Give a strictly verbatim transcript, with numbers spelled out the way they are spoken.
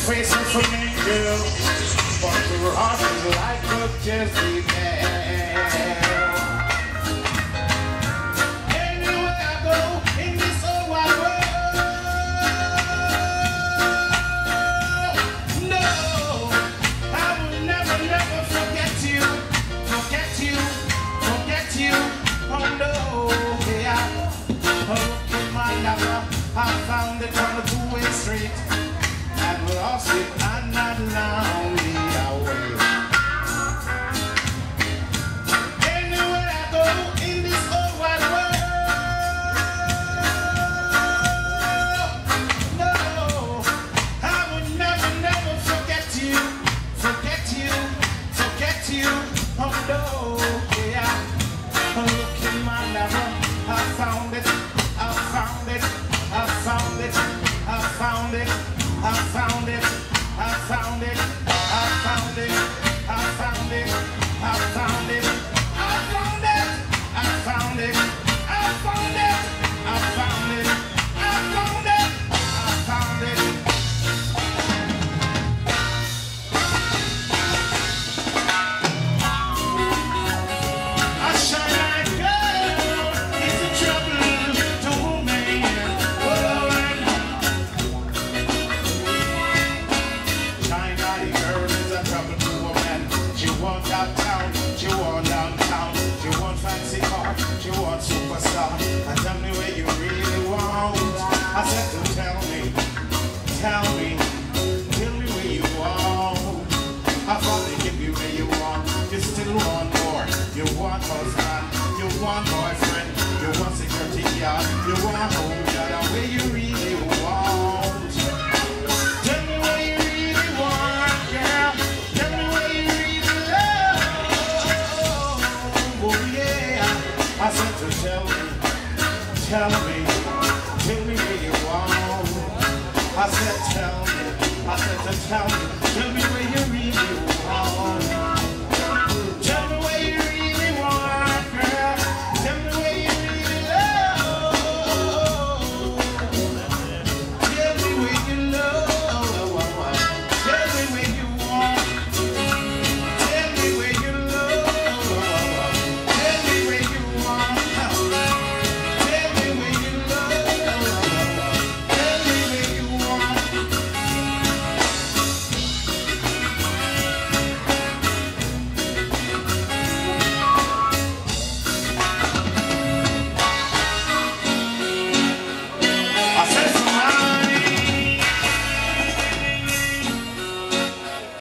face of an angel, but your heart is like a Jezebel. Anywhere I go in this whole wide world, no, I will never, never forget you, forget you, forget you. Oh no, yeah. Oh, my lover, I found it on a two-way street. And lost it and not lonely away. Anywhere I go in this whole wide world, no, I would never, never forget you, forget you, forget you. Oh no, yeah. Look in my lover, I found it, I found it, I found it, I found it. I found it, I found it, I found it, I found it, I found it, I found it, I found it, I found it, I found it, I found it, I found it. I shine like gold, it's a trouble to me. She want uptown, she want downtown, she want fancy car, she want superstar. And tell me where you really want. I said to tell me, tell me, tell me where you want. I thought they give you where you want. You still want more. You want husband, you want boyfriend, you want security guard, you want home guard. And where you really want. Tell me where you really want, girl. Tell me where you really love. Oh yeah. I said to tell me, tell me, tell me where you want. I said tell me, I said to tell me, tell me where you really